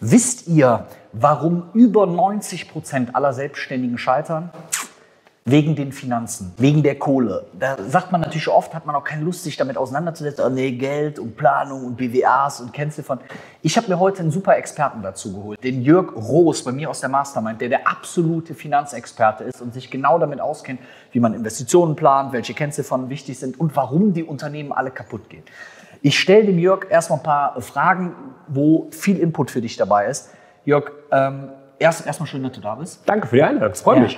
Wisst ihr, warum über 90% aller Selbstständigen scheitern? Wegen den Finanzen, wegen der Kohle. Da sagt man natürlich oft, hat man auch keine Lust, sich damit auseinanderzusetzen. Oh nee, Geld und Planung und BWAs und Kennziffern. Ich habe mir heute einen super Experten dazu geholt, den Jörg Roos bei mir aus der Mastermind, der absolute Finanzexperte ist und sich genau damit auskennt, wie man Investitionen plant, welche Kennziffern wichtig sind und warum die Unternehmen alle kaputt gehen. Ich stelle dem Jörg erstmal ein paar Fragen, wo viel Input für dich dabei ist. Jörg, erstmal schön, dass du da bist. Danke für die Einladung, das freut mich.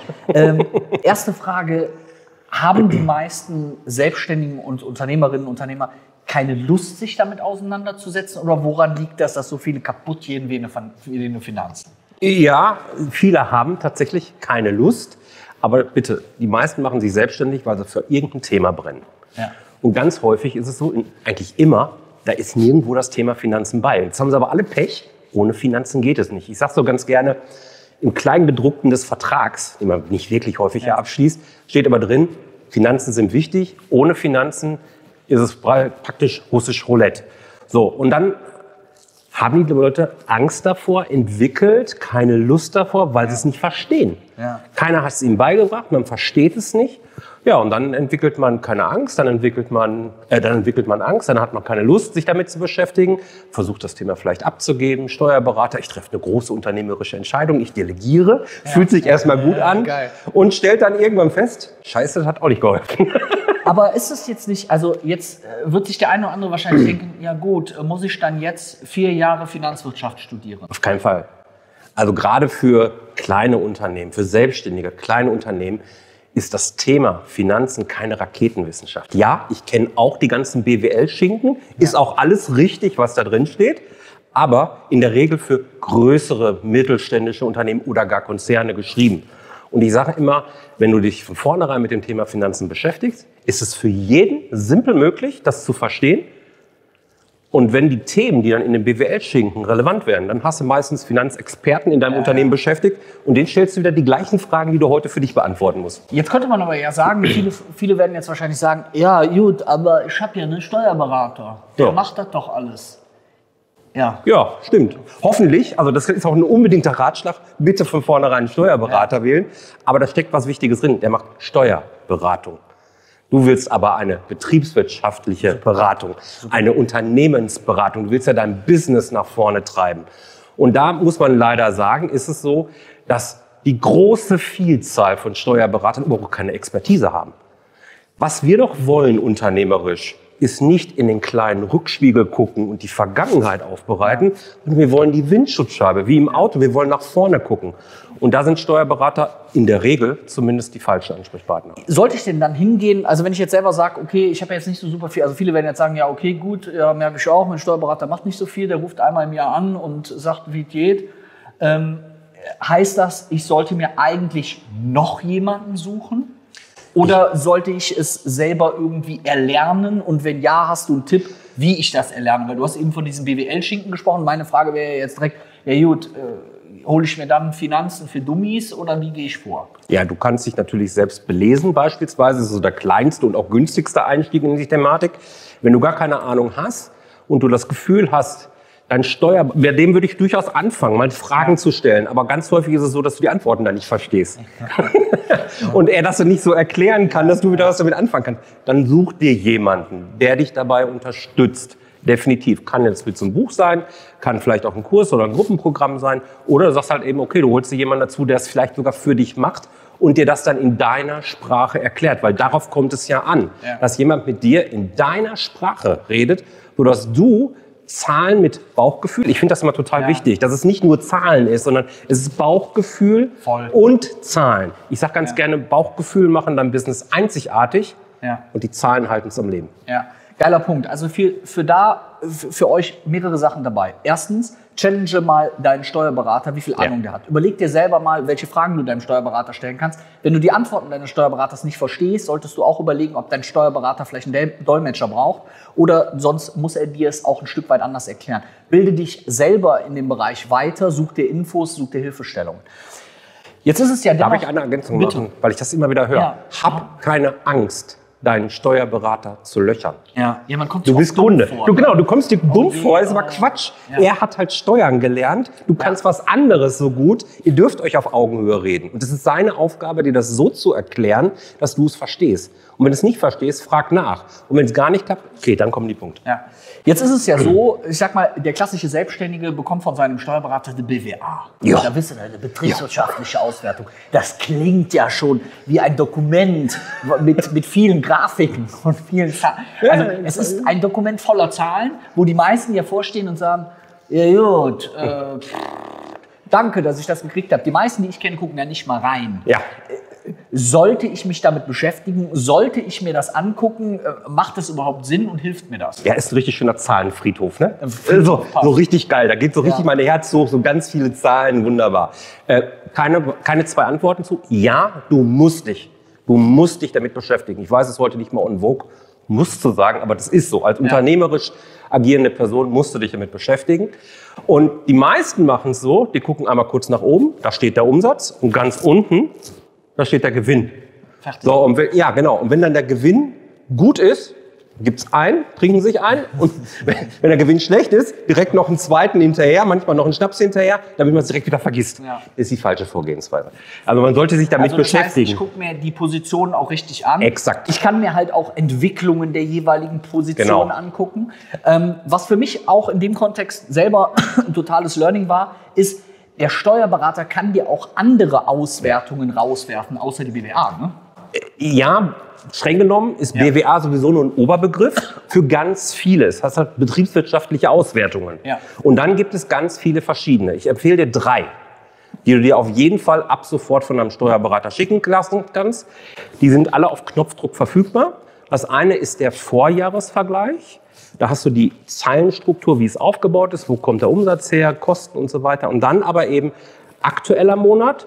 Erste Frage, haben die meisten Selbstständigen und Unternehmerinnen und Unternehmer keine Lust, sich damit auseinanderzusetzen? Oder woran liegt das, dass so viele kaputt gehen wie in den Finanzen? Ja, viele haben tatsächlich keine Lust. Aber bitte, die meisten machen sich selbstständig, weil sie für irgendein Thema brennen. Ja. Und ganz häufig ist es so, eigentlich immer, da ist nirgendwo das Thema Finanzen bei. Jetzt haben sie aber alle Pech. Ohne Finanzen geht es nicht. Ich sage so ganz gerne, im Kleingedruckten des Vertrags, den man nicht wirklich häufig abschließt, steht aber drin, Finanzen sind wichtig. Ohne Finanzen ist es praktisch russisch Roulette. So, und dann haben die Leute Angst davor, entwickelt, keine Lust davor, weil sie es nicht verstehen. Ja. Keiner hat es ihnen beigebracht, man versteht es nicht. Ja, und dann entwickelt man keine Angst, dann entwickelt man Angst, dann hat man keine Lust, sich damit zu beschäftigen, versucht das Thema vielleicht abzugeben, Steuerberater, ich treffe eine große unternehmerische Entscheidung, ich delegiere, fühlt sich erstmal gut an und stellt dann irgendwann fest, scheiße, das hat auch nicht geholfen. Aber ist es jetzt nicht, also jetzt wird sich der eine oder andere wahrscheinlich denken, ja gut, muss ich dann jetzt 4 Jahre Finanzwirtschaft studieren? Auf keinen Fall. Also gerade für kleine Unternehmen, für selbstständige kleine Unternehmen, ist das Thema Finanzen keine Raketenwissenschaft. Ja, ich kenne auch die ganzen BWL-Schinken, ist auch alles richtig, was da drin steht, aber in der Regel für größere mittelständische Unternehmen oder gar Konzerne geschrieben. Und ich sage immer, wenn du dich von vornherein mit dem Thema Finanzen beschäftigst, ist es für jeden simpel möglich, das zu verstehen. Und wenn die Themen, die dann in den BWL-Schinken relevant werden, dann hast du meistens Finanzexperten in deinem Unternehmen beschäftigt und denen stellst du wieder die gleichen Fragen, die du heute für dich beantworten musst. Jetzt könnte man aber ja sagen, viele werden jetzt wahrscheinlich sagen, ja gut, aber ich habe ja einen Steuerberater, der macht das doch alles. Ja, stimmt. Hoffentlich, also das ist auch ein unbedingter Ratschlag, bitte von vornherein einen Steuerberater wählen. Aber da steckt was Wichtiges drin, der macht Steuerberatung. Du willst aber eine betriebswirtschaftliche Beratung, eine Unternehmensberatung. Du willst ja dein Business nach vorne treiben. Und da muss man leider sagen, ist es so, dass die große Vielzahl von Steuerberatern überhaupt keine Expertise haben. Was wir doch wollen unternehmerisch, ist nicht in den kleinen Rückspiegel gucken und die Vergangenheit aufbereiten, sondern wir wollen die Windschutzscheibe, wie im Auto, wir wollen nach vorne gucken. Und da sind Steuerberater in der Regel zumindest die falschen Ansprechpartner. Sollte ich denn dann hingehen, also wenn ich jetzt selber sage, okay, ich habe jetzt nicht so super viel, also viele werden jetzt sagen, ja okay, gut, ja, merke ich auch, mein Steuerberater macht nicht so viel, der ruft einmal im Jahr an und sagt, wie es geht. Heißt das, ich sollte mir eigentlich noch jemanden suchen? Oder sollte ich es selber irgendwie erlernen? Und wenn ja, hast du einen Tipp, wie ich das erlerne? Weil du hast eben von diesem BWL-Schinken gesprochen. Meine Frage wäre jetzt direkt, ja gut, hole ich mir dann Finanzen für Dummies oder wie gehe ich vor? Ja, du kannst dich natürlich selbst belesen beispielsweise. Das ist so der kleinste und auch günstigste Einstieg in die Thematik. Wenn du gar keine Ahnung hast und du das Gefühl hast, bei dem würde ich durchaus anfangen, mal Fragen zu stellen. Aber ganz häufig ist es so, dass du die Antworten dann nicht verstehst. Und er das nicht so erklären kann, dass du wieder was damit anfangen kannst. Dann such dir jemanden, der dich dabei unterstützt. Definitiv. Kann jetzt mit so einem Buch sein, kann vielleicht auch ein Kurs oder ein Gruppenprogramm sein. Oder du sagst halt eben, okay, du holst dir jemanden dazu, der es vielleicht sogar für dich macht und dir das dann in deiner Sprache erklärt. Weil darauf kommt es ja an, dass jemand mit dir in deiner Sprache redet, sodass du Zahlen mit Bauchgefühl. Ich finde das immer total wichtig, dass es nicht nur Zahlen ist, sondern es ist Bauchgefühl und Zahlen. Ich sage ganz gerne, Bauchgefühl machen dein Business einzigartig und die Zahlen halten es am Leben. Ja, geiler Punkt. Also für euch mehrere Sachen dabei. Erstens, challenge mal deinen Steuerberater, wie viel Ahnung der hat. Überleg dir selber mal, welche Fragen du deinem Steuerberater stellen kannst. Wenn du die Antworten deines Steuerberaters nicht verstehst, solltest du auch überlegen, ob dein Steuerberater vielleicht einen Dolmetscher braucht oder sonst muss er dir es auch ein Stück weit anders erklären. Bilde dich selber in dem Bereich weiter, such dir Infos, such dir Hilfestellungen. Jetzt ist es ja Darf ich eine Ergänzung machen, weil ich das immer wieder höre? Ja. Hab keine Angst. deinen Steuerberater zu löchern. Ja, man kommt Du bist Kunde. vor, Du kommst dir dumm vor, ist aber Quatsch. Ja. Er hat halt Steuern gelernt, du kannst was anderes so gut. Ihr dürft euch auf Augenhöhe reden. Und es ist seine Aufgabe, dir das so zu erklären, dass du es verstehst. Und wenn du es nicht verstehst, frag nach. Und wenn es gar nicht klappt, okay, dann kommen die Punkte. Ja. Jetzt ist es ja so, ich sag mal, der klassische Selbstständige bekommt von seinem Steuerberater eine BWA. Ja. Da wisst ihr, eine betriebswirtschaftliche Auswertung. Das klingt ja schon wie ein Dokument mit vielen Grafiken und vielen Zahlen. Also es ist ein Dokument voller Zahlen, wo die meisten ja vorstehen und sagen, ja gut, danke, dass ich das gekriegt habe. Die meisten, die ich kenne, gucken ja nicht mal rein. Ja. Sollte ich mich damit beschäftigen? Sollte ich mir das angucken? Macht das überhaupt Sinn und hilft mir das? Ja, ist ein richtig schöner Zahlenfriedhof, ne? Friedhof, So richtig geil. Da geht so richtig mein Herz hoch, so ganz viele Zahlen, wunderbar. Keine zwei Antworten zu. Ja, du musst dich damit beschäftigen. Ich weiß, es ist heute nicht mehr en vogue, musst zu sagen, aber das ist so. Als unternehmerisch agierende Person musst du dich damit beschäftigen. Und die meisten machen es so, die gucken einmal kurz nach oben, da steht der Umsatz und ganz unten, da steht der Gewinn. Fertig. So, und wenn dann der Gewinn gut ist, gibt's einen, trinken sich ein und wenn der Gewinn schlecht ist, direkt noch einen zweiten hinterher, manchmal noch einen Schnaps hinterher, damit man es direkt wieder vergisst. Ja. Ist die falsche Vorgehensweise. Also man sollte sich damit beschäftigen. Ich gucke mir die Positionen auch richtig an. Exakt. Ich kann mir halt auch Entwicklungen der jeweiligen Positionen angucken. Was für mich auch in dem Kontext selber ein totales Learning war, ist, der Steuerberater kann dir auch andere Auswertungen rauswerfen, außer die BWA, ne? Ja, streng genommen ist BWA sowieso nur ein Oberbegriff für ganz viele. Es hat halt betriebswirtschaftliche Auswertungen. Ja. Und dann gibt es ganz viele verschiedene. Ich empfehle dir 3, die du dir auf jeden Fall ab sofort von einem Steuerberater schicken lassen kannst. Die sind alle auf Knopfdruck verfügbar. Das eine ist der Vorjahresvergleich. Da hast du die Zeilenstruktur, wie es aufgebaut ist, wo kommt der Umsatz her, Kosten und so weiter. Und dann aber eben aktueller Monat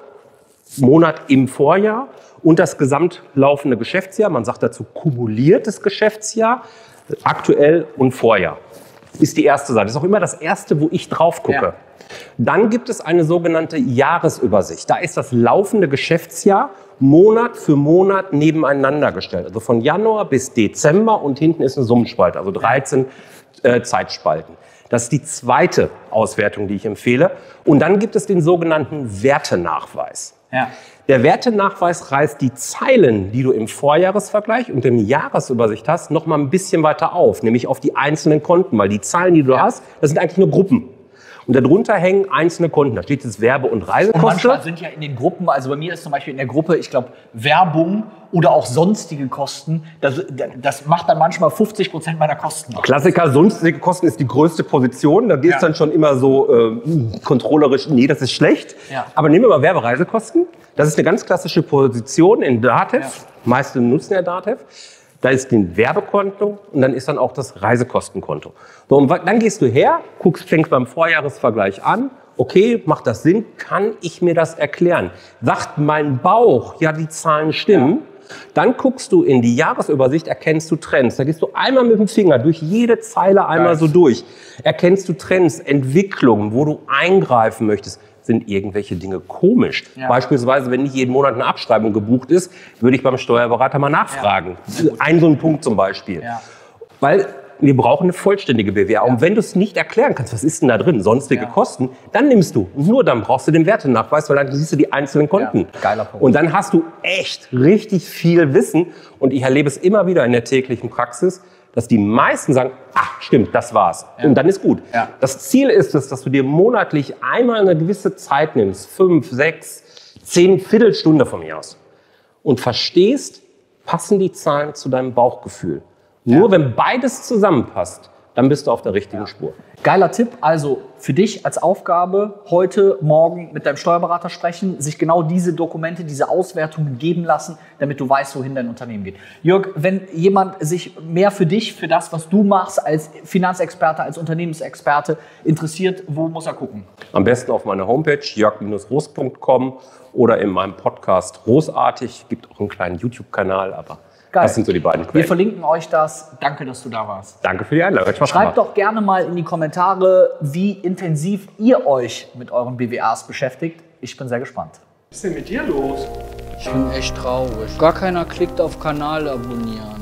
im Vorjahr und das gesamtlaufende Geschäftsjahr. Man sagt dazu kumuliertes Geschäftsjahr, aktuell und Vorjahr. Ist die erste Seite. Das ist auch immer das erste, wo ich drauf gucke. Ja. Dann gibt es eine sogenannte Jahresübersicht. Da ist das laufende Geschäftsjahr Monat für Monat nebeneinander gestellt. Also von Januar bis Dezember und hinten ist eine Summenspalte, also 13 Zeitspalten. Das ist die zweite Auswertung, die ich empfehle. Und dann gibt es den sogenannten Wertenachweis. Ja. Der Wertenachweis reißt die Zeilen, die du im Vorjahresvergleich und im Jahresübersicht hast, noch mal ein bisschen weiter auf, nämlich auf die einzelnen Konten, weil die Zahlen, die du hast, das sind eigentlich nur Gruppen. Und darunter hängen einzelne Konten. Da steht jetzt Werbe- und Reisekosten. Und manchmal sind ja in den Gruppen, also bei mir ist zum Beispiel in der Gruppe, ich glaube, Werbung oder auch sonstige Kosten, das macht dann manchmal 50% meiner Kosten aus. Klassiker, sonstige Kosten ist die größte Position. Da gehst dann schon immer so kontrollerisch, nee, das ist schlecht. Ja. Aber nehmen wir mal Werbereisekosten. Das ist eine ganz klassische Position in Datev. Ja. Meiste nutzen ja Datev. Da ist ein Werbekonto und dann ist dann auch das Reisekostenkonto. So, und dann gehst du her, fängst beim Vorjahresvergleich an. Okay, macht das Sinn? Kann ich mir das erklären? Sagt mein Bauch, ja, die Zahlen stimmen. Dann guckst du in die Jahresübersicht, erkennst du Trends. Da gehst du einmal mit dem Finger durch jede Zeile einmal so durch. Erkennst du Trends, Entwicklungen, wo du eingreifen möchtest. Sind irgendwelche Dinge komisch? Ja. Beispielsweise, wenn nicht jeden Monat eine Abschreibung gebucht ist, würde ich beim Steuerberater mal nachfragen. Ja. So ein Punkt zum Beispiel. Ja. Weil wir brauchen eine vollständige BWA. Und wenn du es nicht erklären kannst, was ist denn da drin, sonstige Kosten, dann nimmst du. Nur dann brauchst du den Wertenachweis, weil dann siehst du die einzelnen Konten. Ja, geiler Punkt. Und dann hast du echt richtig viel Wissen. Und ich erlebe es immer wieder in der täglichen Praxis, dass die meisten sagen, ach stimmt, das war's. Ja. Und dann ist gut. Ja. Das Ziel ist es, dass du dir monatlich einmal eine gewisse Zeit nimmst, 5, 6, 10 Viertelstunde von mir aus. Und verstehst, passen die Zahlen zu deinem Bauchgefühl. Nur wenn beides zusammenpasst, dann bist du auf der richtigen Spur. Geiler Tipp, also für dich als Aufgabe, heute, morgen mit deinem Steuerberater sprechen, sich genau diese Dokumente, diese Auswertungen geben lassen, damit du weißt, wohin dein Unternehmen geht. Jörg, wenn jemand sich mehr für dich, für das, was du machst, als Finanzexperte, als Unternehmensexperte interessiert, wo muss er gucken? Am besten auf meiner Homepage jörg-roos.com oder in meinem Podcast Roosartig. Gibt auch einen kleinen YouTube-Kanal, aber geil. Das sind so die beiden Quellen. Wir verlinken euch das. Danke, dass du da warst. Danke für die Einladung. Schreibt doch gerne mal in die Kommentare, wie intensiv ihr euch mit euren BWAs beschäftigt. Ich bin sehr gespannt. Was ist denn mit dir los? Ich bin echt traurig. Gar keiner klickt auf Kanal abonnieren.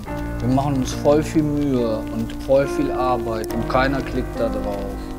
Wir machen uns voll viel Mühe und voll viel Arbeit und keiner klickt da drauf.